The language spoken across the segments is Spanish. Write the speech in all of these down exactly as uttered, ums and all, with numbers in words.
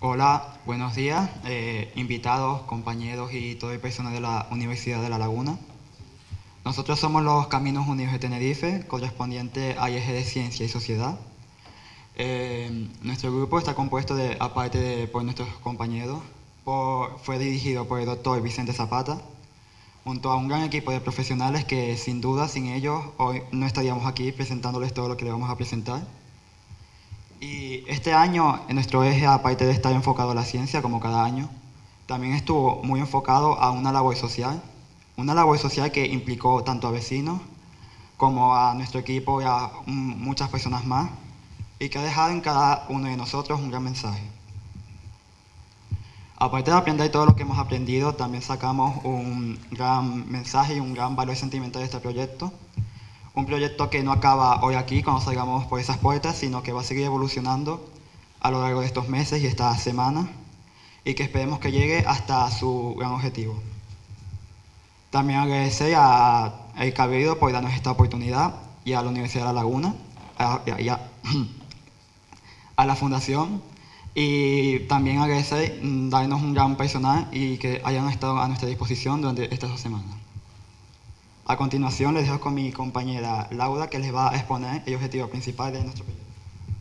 Hola, buenos días, eh, invitados, compañeros y todo el personal de la Universidad de La Laguna. Nosotros somos los Caminos Unidos de Tenerife, correspondiente a I E G de Ciencia y Sociedad. Eh, nuestro grupo está compuesto, de, aparte de por nuestros compañeros, por, fue dirigido por el doctor Vicente Zapata, junto a un gran equipo de profesionales que sin duda sin ellos hoy no estaríamos aquí presentándoles todo lo que les vamos a presentar. Y este año en nuestro eje, aparte de estar enfocado a la ciencia como cada año, también estuvo muy enfocado a una labor social, una labor social que implicó tanto a vecinos como a nuestro equipo y a mm, muchas personas más, y que ha dejado en cada uno de nosotros un gran mensaje. Aparte de aprender todo lo que hemos aprendido, también sacamos un gran mensaje y un gran valor sentimental de este proyecto. Un proyecto que no acaba hoy aquí cuando salgamos por esas puertas, sino que va a seguir evolucionando a lo largo de estos meses y estas semanas, y que esperemos que llegue hasta su gran objetivo. También agradecer a El Cabildo por darnos esta oportunidad y a la Universidad de La Laguna, a, y a, a la Fundación, y también agradecer mm, darnos un gran personal y que hayan estado a nuestra disposición durante estas dos semanas. A continuación les dejo con mi compañera Laura, que les va a exponer el objetivo principal de nuestro proyecto.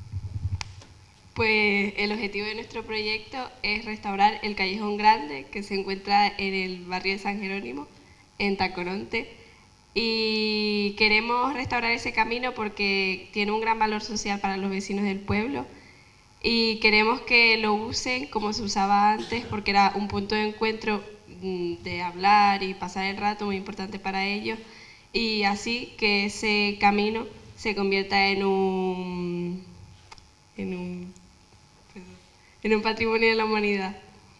Pues el objetivo de nuestro proyecto es restaurar el Callejón Grande, que se encuentra en el barrio de San Jerónimo, en Tacoronte. Y queremos restaurar ese camino porque tiene un gran valor social para los vecinos del pueblo. Y queremos que lo usen como se usaba antes, porque era un punto de encuentro de hablar y pasar el rato muy importante para ellos, y así que ese camino se convierta en un, en un, en un patrimonio de la humanidad.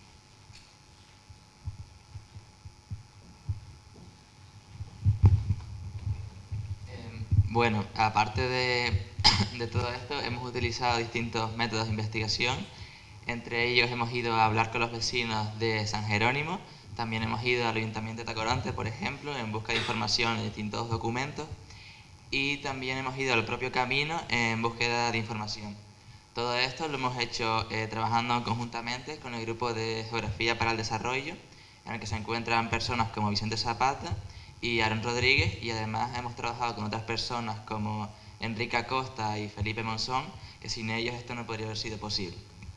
Bueno, aparte de, de todo esto, hemos utilizado distintos métodos de investigación. Entre ellos hemos ido a hablar con los vecinos de San Jerónimo, también hemos ido al Ayuntamiento de Tacoronte, por ejemplo, en busca de información en distintos documentos, y también hemos ido al propio camino en búsqueda de información. Todo esto lo hemos hecho eh, trabajando conjuntamente con el grupo de Geografía para el Desarrollo, en el que se encuentran personas como Vicente Zapata y Aaron Rodríguez, y además hemos trabajado con otras personas como Enrique Acosta y Felipe Monzón, que sin ellos esto no podría haber sido posible.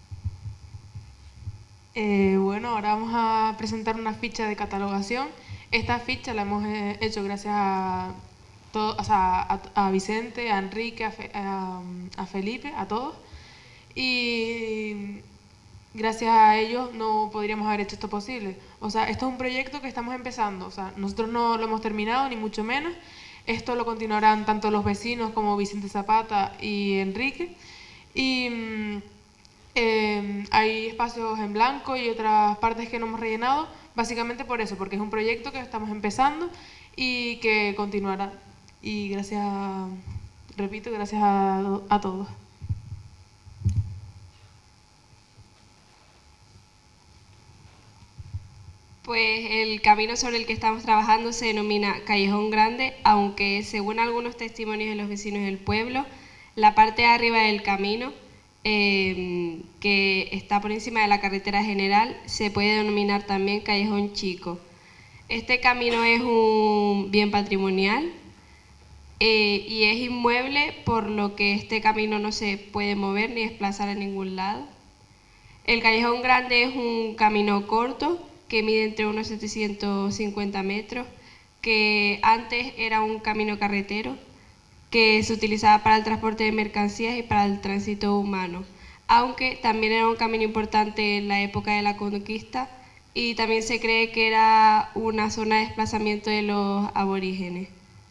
Eh, bueno, ahora vamos a presentar una ficha de catalogación. Esta ficha la hemos eh, hecho gracias a, todo, o sea, a, a Vicente, a Enrique, a, Fe, a, a Felipe, a todos. Y gracias a ellos no podríamos haber hecho esto posible. O sea, esto es un proyecto que estamos empezando. O sea, nosotros no lo hemos terminado, ni mucho menos. Esto lo continuarán tanto los vecinos como Vicente Zapata y Enrique. Y Eh, hay espacios en blanco y otras partes que no hemos rellenado, básicamente por eso, porque es un proyecto que estamos empezando y que continuará. Y gracias, a, repito, gracias a, a todos. Pues el camino sobre el que estamos trabajando se denomina Callejón Grande, aunque según algunos testimonios de los vecinos del pueblo, la parte de arriba del camino, Eh, que está por encima de la carretera general, se puede denominar también Callejón Chico. Este camino es un bien patrimonial eh, y es inmueble, por lo que este camino no se puede mover ni desplazar a ningún lado. El Callejón Grande es un camino corto que mide entre unos setecientos cincuenta metros, que antes era un camino carretero que se utilizaba para el transporte de mercancías y para el tránsito humano, aunque también era un camino importante en la época de la conquista, y también se cree que era una zona de desplazamiento de los aborígenes.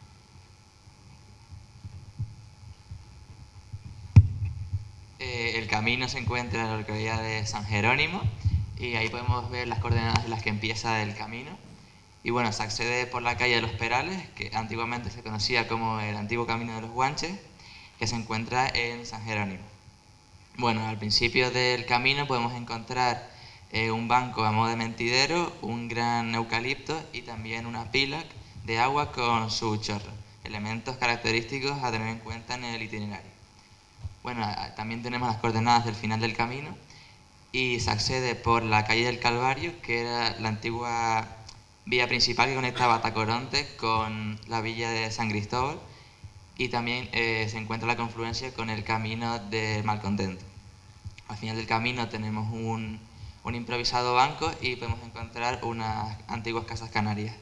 Eh, el camino se encuentra en la localidad de San Jerónimo, y ahí podemos ver las coordenadas en las que empieza el camino. Y bueno, se accede por la calle de los Perales, que antiguamente se conocía como el antiguo camino de los Guanches, que se encuentra en San Jerónimo. Bueno, al principio del camino podemos encontrar eh, un banco a modo de mentidero, un gran eucalipto y también una pila de agua con su chorro, elementos característicos a tener en cuenta en el itinerario. Bueno, también tenemos las coordenadas del final del camino, y se accede por la calle del Calvario, que era la antigua vía principal que conectaba Tacoronte con la villa de San Cristóbal, y también eh, se encuentra la confluencia con el camino del Malcontento. Al final del camino tenemos un, un improvisado banco y podemos encontrar unas antiguas casas canarias.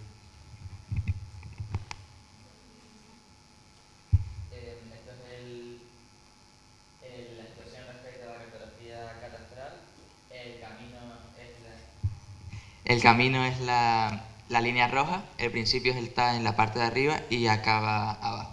El camino es la, la línea roja, el principio está en la parte de arriba y acaba abajo.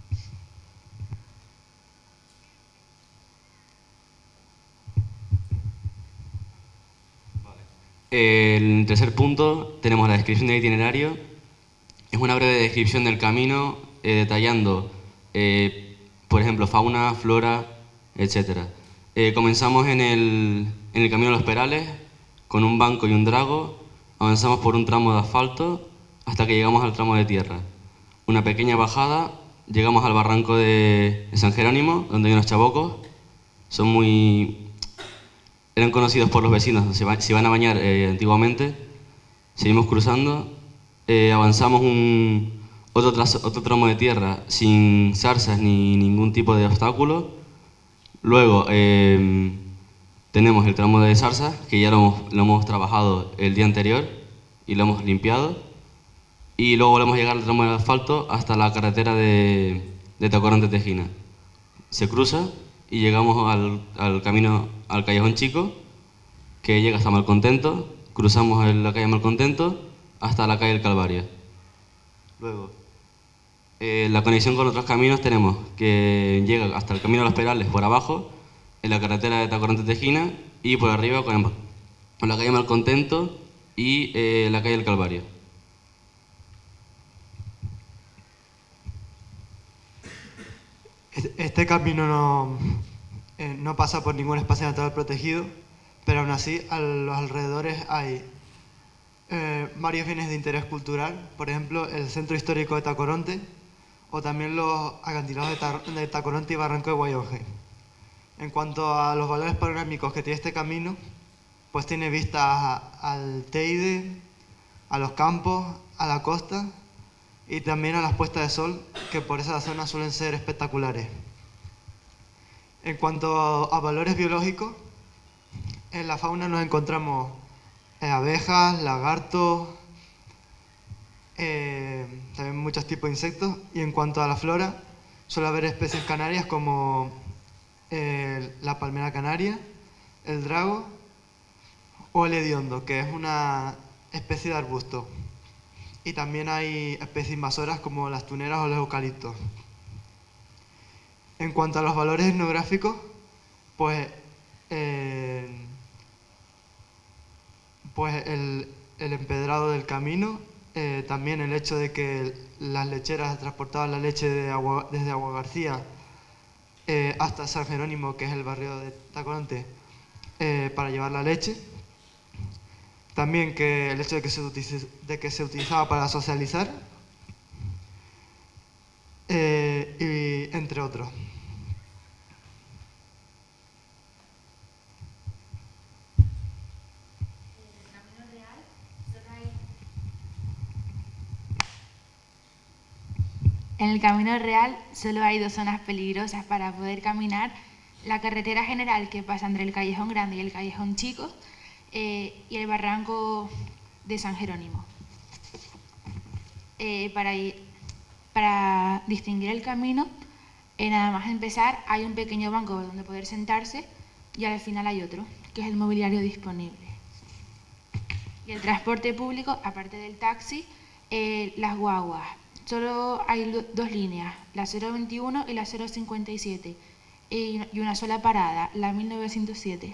El tercer punto tenemos la descripción del itinerario. Es una breve descripción del camino eh, detallando, eh, por ejemplo, fauna, flora, etcétera. Eh, comenzamos en el, en el camino de los Perales con un banco y un drago. Avanzamos por un tramo de asfalto hasta que llegamos al tramo de tierra. Una pequeña bajada, llegamos al barranco de, de San Jerónimo, donde hay unos chabocos. Son muy... eran conocidos por los vecinos, se, va, se iban a bañar eh, antiguamente. Seguimos cruzando, eh, avanzamos un, otro, tras, otro tramo de tierra sin zarzas ni ningún tipo de obstáculo. Luego eh, tenemos el tramo de zarzas, que ya lo hemos, lo hemos trabajado el día anterior y lo hemos limpiado. Y luego volvemos a llegar al tramo de asfalto hasta la carretera de, de Tacoronte-Tejina. Se cruza y llegamos al, al camino, al Callejón Chico, que llega hasta Malcontento. Cruzamos la calle Malcontento hasta la calle del Calvario. Luego, eh, la conexión con otros caminos tenemos que llega hasta el camino de los Perales por abajo, en la carretera de Tacoronte-Tejina, y por arriba con, con la calle Malcontento y eh, la calle del Calvario. Este camino no, eh, no pasa por ningún espacio natural protegido, pero aún así a los alrededores hay eh, varios bienes de interés cultural, por ejemplo el Centro Histórico de Tacoronte o también los acantilados de, Ta de Tacoronte y Barranco de Guayonje. En cuanto a los valores panorámicos que tiene este camino, pues tiene vistas al Teide, a los campos, a la costa y también a las puestas de sol, que por esa zona suelen ser espectaculares. En cuanto a valores biológicos, en la fauna nos encontramos eh, abejas, lagartos, eh, también muchos tipos de insectos, y en cuanto a la flora, suele haber especies canarias como eh, la palmera canaria, el drago o el hediondo, que es una especie de arbusto. Y también hay especies invasoras como las tuneras o los eucaliptos. En cuanto a los valores etnográficos, pues, eh, pues el, el empedrado del camino, eh, también el hecho de que las lecheras transportaban la leche de Agua, desde Agua García eh, hasta San Jerónimo, que es el barrio de Tacoronte, eh, para llevar la leche. También que el hecho de que se, utilice, de que se utilizaba para socializar, eh, y entre otros. En el camino real solo hay dos zonas peligrosas para poder caminar: la carretera general que pasa entre el Callejón Grande y el Callejón Chico, eh, y el barranco de San Jerónimo. Eh, para, para distinguir el camino, eh, nada más empezar hay un pequeño banco donde poder sentarse y al final hay otro, que es el mobiliario disponible. Y el transporte público, aparte del taxi, eh, las guaguas. Solo hay dos líneas, la cero veintiuno y la cero cincuenta y siete, y una sola parada, la mil novecientos siete.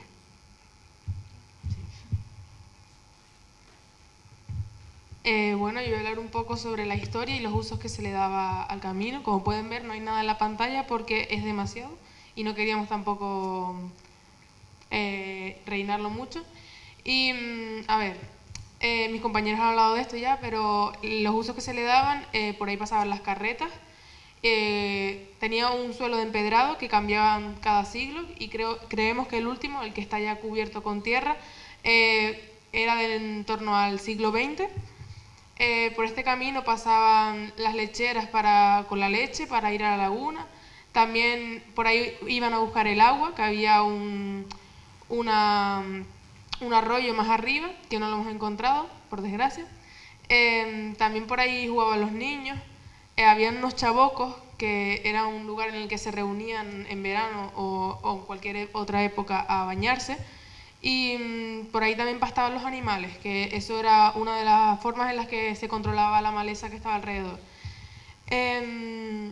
Eh, bueno, yo voy a hablar un poco sobre la historia y los usos que se le daba al camino. Como pueden ver, no hay nada en la pantalla porque es demasiado y no queríamos tampoco eh, rellenarlo mucho. Y, a ver, eh, mis compañeros han hablado de esto ya, pero los usos que se le daban, eh, por ahí pasaban las carretas, Eh, tenía un suelo de empedrado que cambiaban cada siglo y creo, creemos que el último, el que está ya cubierto con tierra, eh, era de en torno al siglo veinte. Eh, por este camino pasaban las lecheras para, con la leche para ir a la laguna. También por ahí iban a buscar el agua, que había un, una, un arroyo más arriba, que no lo hemos encontrado, por desgracia. Eh, también por ahí jugaban los niños. Eh, había unos chabocos, que era un lugar en el que se reunían en verano o, o en cualquier otra época a bañarse. Y mmm, por ahí también pastaban los animales, que eso era una de las formas en las que se controlaba la maleza que estaba alrededor. Eh,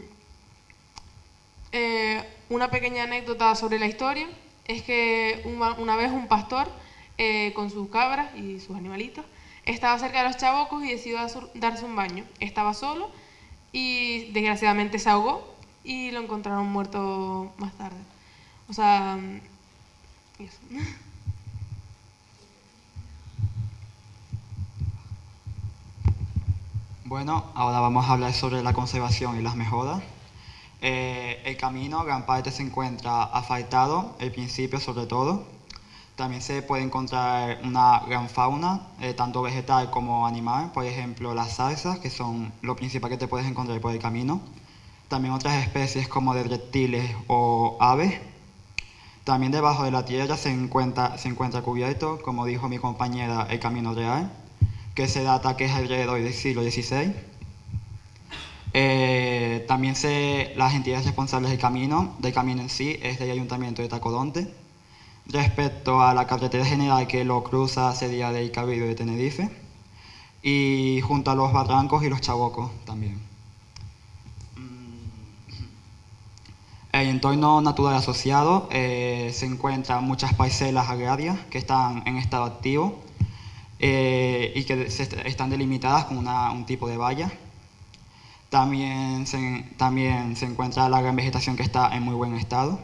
eh, una pequeña anécdota sobre la historia es que una, una vez un pastor eh, con sus cabras y sus animalitos estaba cerca de los chabocos y decidió darse un baño. Estaba solo y desgraciadamente se ahogó y lo encontraron muerto más tarde. O sea, y eso. Bueno, ahora vamos a hablar sobre la conservación y las mejoras. Eh, el camino, gran parte se encuentra asfaltado, el principio sobre todo. También se puede encontrar una gran fauna, eh, tanto vegetal como animal, por ejemplo las zarzas, que son lo principal que te puedes encontrar por el camino. También otras especies como de reptiles o aves. También debajo de la tierra se encuentra, se encuentra cubierto, como dijo mi compañera, el Camino Real, que se data que es alrededor del siglo dieciséis. Eh, también se, las entidades responsables del camino, del camino en sí, es del Ayuntamiento de Tacoronte. Respecto a la carretera general que lo cruza sería de Icabido de Tenerife, y junto a los barrancos y los chabocos también. El entorno natural asociado eh, se encuentran muchas parcelas agrarias que están en estado activo eh, y que se, están delimitadas con una, un tipo de valla. También se, también se encuentra la gran vegetación que está en muy buen estado.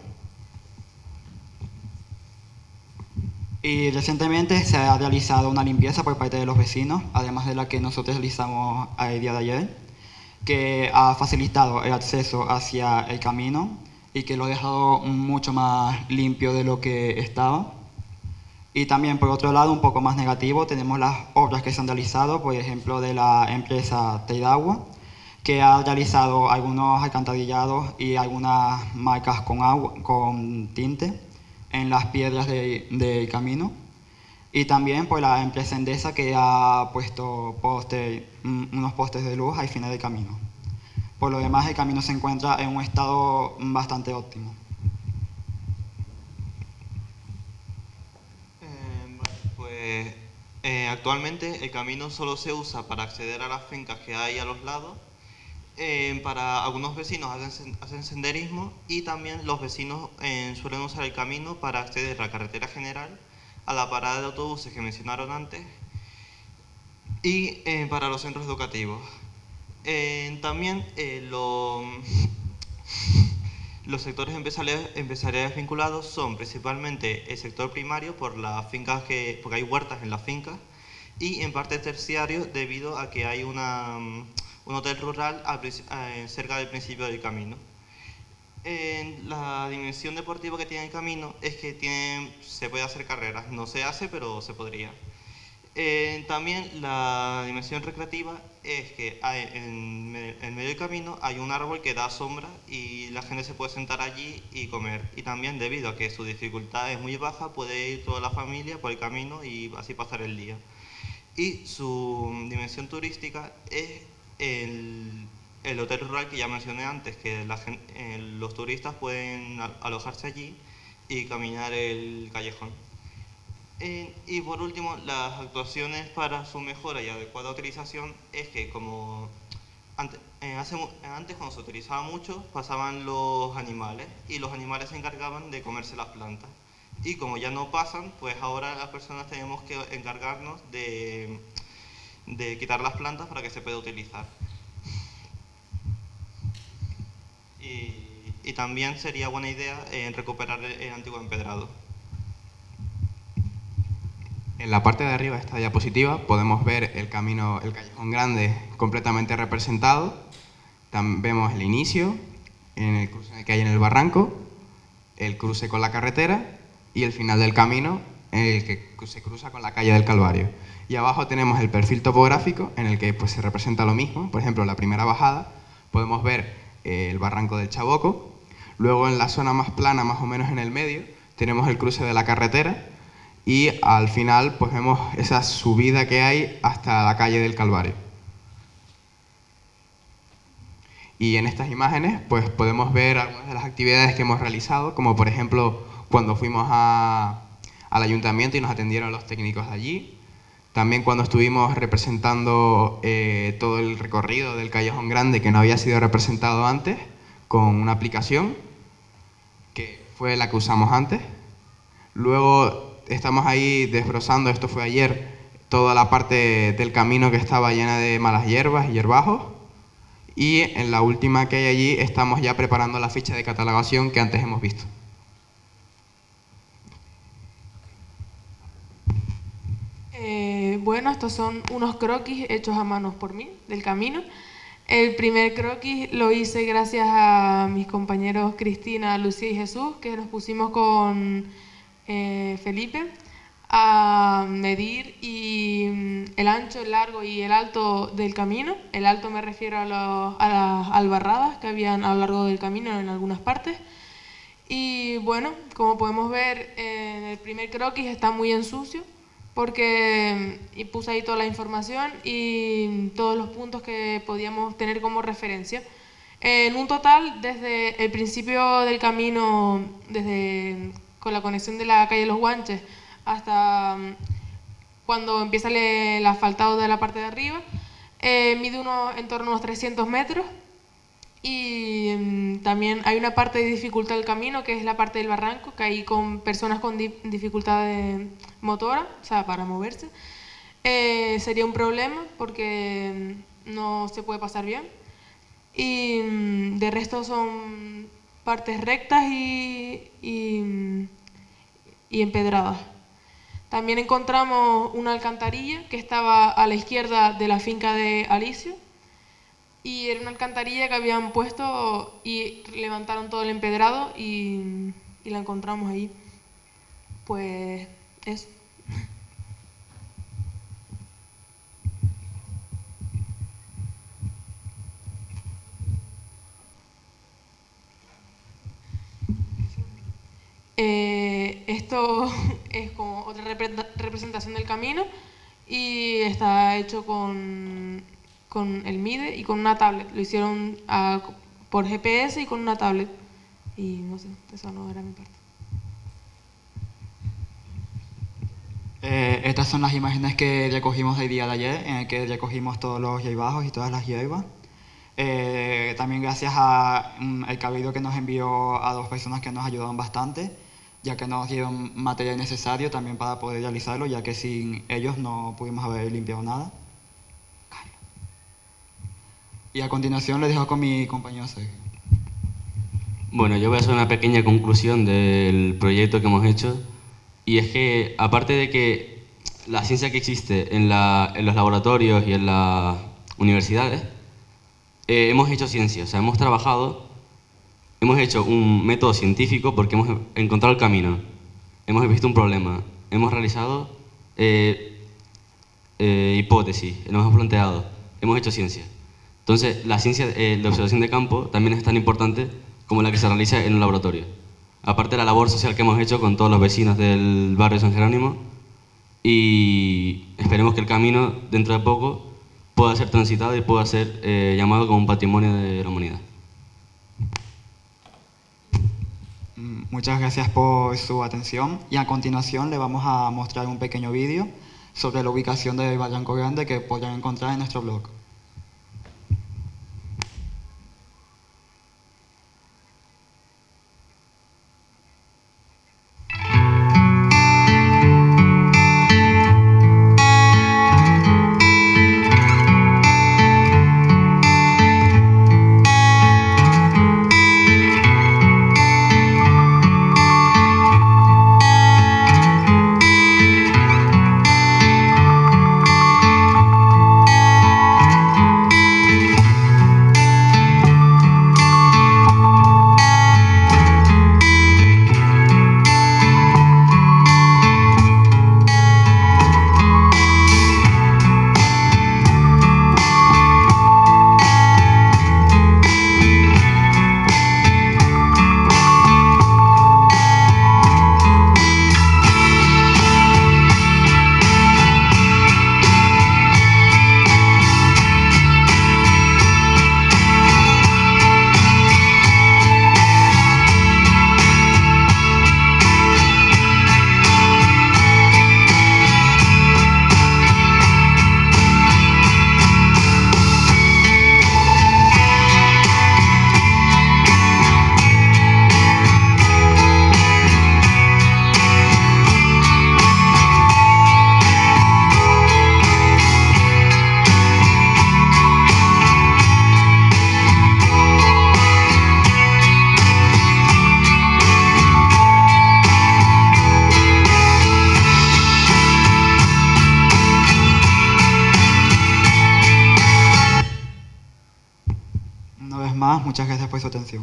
Y recientemente se ha realizado una limpieza por parte de los vecinos, además de la que nosotros realizamos el día de ayer, que ha facilitado el acceso hacia el camino y que lo ha dejado mucho más limpio de lo que estaba. Y también, por otro lado, un poco más negativo, tenemos las obras que se han realizado, por ejemplo, de la empresa Teidagua, que ha realizado algunos alcantarillados y algunas marcas con, agua, con tinte en las piedras del de camino. Y también por la empresa Endesa, que ha puesto poste, unos postes de luz al final del camino. Por lo demás, el camino se encuentra en un estado bastante óptimo. Eh, pues eh, actualmente el camino solo se usa para acceder a las fincas que hay a los lados. Eh, para algunos vecinos hacen, hacen senderismo y también los vecinos eh, suelen usar el camino para acceder a la carretera general, a la parada de autobuses que mencionaron antes y eh, para los centros educativos. Eh, también eh, lo, los sectores empresariales, empresariales vinculados son principalmente el sector primario por las fincas que, porque hay huertas en las fincas, y en parte terciario debido a que hay una, un hotel rural al, eh, cerca del principio del camino. Eh, la dimensión deportiva que tiene el camino es que tiene, se puede hacer carreras, no se hace pero se podría. Eh, también la dimensión recreativa es que hay, en, en medio del camino hay un árbol que da sombra y la gente se puede sentar allí y comer. Y también debido a que su dificultad es muy baja, puede ir toda la familia por el camino y así pasar el día. Y su dimensión turística es el, el hotel rural que ya mencioné antes, que la gente, eh, los turistas pueden alojarse allí y caminar el callejón. Eh, y por último, las actuaciones para su mejora y adecuada utilización es que como antes, eh, hace, antes cuando se utilizaba mucho pasaban los animales y los animales se encargaban de comerse las plantas. Y como ya no pasan, pues ahora las personas tenemos que encargarnos de, de quitar las plantas para que se pueda utilizar. Y, y también sería buena idea eh, recuperar el, el antiguo empedrado. En la parte de arriba de esta diapositiva podemos ver el camino, el Callejón Grande completamente representado Tam- vemos el inicio, en el cruce que hay en el barranco, el cruce con la carretera y el final del camino, en el que se cruza con la calle del Calvario. Y abajo tenemos el perfil topográfico, en el que pues, se representa lo mismo. Por ejemplo, en la primera bajada podemos ver eh, el barranco del Chaboco. Luego, en la zona más plana, más o menos en el medio, tenemos el cruce de la carretera. Y al final pues, vemos esa subida que hay hasta la calle del Calvario. Y en estas imágenes pues, podemos ver algunas de las actividades que hemos realizado, como por ejemplo cuando fuimos a, al ayuntamiento y nos atendieron los técnicos de allí. También cuando estuvimos representando eh, todo el recorrido del Callejón Grande, que no había sido representado antes, con una aplicación, que fue la que usamos antes. Luego estamos ahí desbrozando, esto fue ayer, toda la parte del camino que estaba llena de malas hierbas y hierbajos. Y en la última que hay allí estamos ya preparando la ficha de catalogación que antes hemos visto. Eh, bueno, estos son unos croquis hechos a manos por mí, del camino. El primer croquis lo hice gracias a mis compañeros Cristina, Lucía y Jesús, que nos pusimos con eh, Felipe a medir y, mm, el ancho, el largo y el alto del camino. El alto me refiero a, los, a las albarradas que habían a lo largo del camino en algunas partes. Y bueno, como podemos ver, en el primer croquis está muy en sucio, porque y puse ahí toda la información y todos los puntos que podíamos tener como referencia. En un total, desde el principio del camino, desde con la conexión de la calle Los Guanches hasta cuando empieza el, el asfaltado de la parte de arriba, eh, mide uno, en torno a unos trescientos metros. Y mm, también hay una parte de dificultad del camino, que es la parte del barranco, que hay con personas con di dificultad de motora, o sea, para moverse. Eh, sería un problema porque mm, no se puede pasar bien. Y mm, de resto son partes rectas y, y, mm, y empedradas. También encontramos una alcantarilla que estaba a la izquierda de la finca de Alicio. Y era una alcantarilla que habían puesto y levantaron todo el empedrado y, y la encontramos ahí. Pues eso. Eh, esto es como otra repre- representación del camino y está hecho con... con el MIDE y con una tablet. Lo hicieron a, por G P S y con una tablet. Y no sé, eso no era mi parte. Eh, estas son las imágenes que recogimos el día de ayer, en el que recogimos todos los hierbajos y todas las hierbas. Eh, también gracias al cabildo que nos envió a dos personas que nos ayudaron bastante, ya que nos dieron material necesario también para poder realizarlo, ya que sin ellos no pudimos haber limpiado nada. Y a continuación les dejo con mi compañero Sergio. Bueno, yo voy a hacer una pequeña conclusión del proyecto que hemos hecho. Y es que, aparte de que la ciencia que existe en, la, en los laboratorios y en las universidades, eh, hemos hecho ciencia. O sea, hemos trabajado, hemos hecho un método científico porque hemos encontrado el camino, hemos visto un problema, hemos realizado eh, eh, hipótesis, nos hemos planteado, hemos hecho ciencia. Entonces, la ciencia eh, de observación de campo también es tan importante como la que se realiza en un laboratorio. Aparte de la labor social que hemos hecho con todos los vecinos del barrio San Jerónimo, y esperemos que el camino, dentro de poco, pueda ser transitado y pueda ser eh, llamado como un patrimonio de la humanidad. Muchas gracias por su atención y a continuación le vamos a mostrar un pequeño vídeo sobre la ubicación del Barranco Grande que podrán encontrar en nuestro blog. muchas gracias por su atención.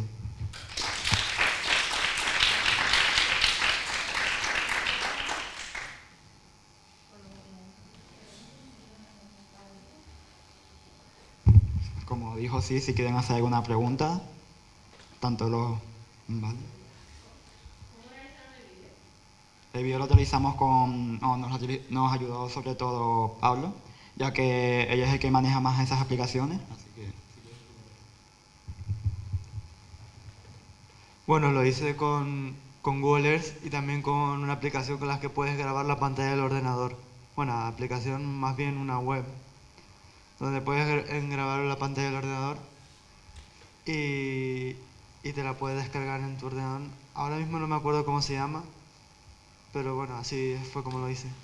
Como dijo, sí, si quieren hacer alguna pregunta, tanto los... ¿vale? El video lo realizamos con... No, nos, nos ayudó sobre todo Pablo, ya que ella es el que maneja más esas aplicaciones. Así que... Bueno, lo hice con, con Google Earth y también con una aplicación con la que puedes grabar la pantalla del ordenador. Bueno, aplicación más bien una web, donde puedes gra- grabar la pantalla del ordenador y, y te la puedes descargar en tu ordenador. Ahora mismo no me acuerdo cómo se llama, pero bueno, así fue como lo hice.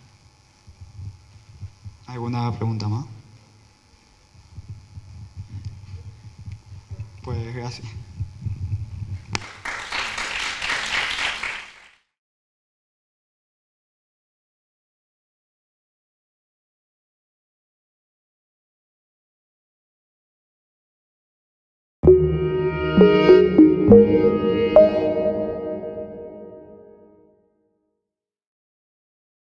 ¿Alguna pregunta más? Pues gracias.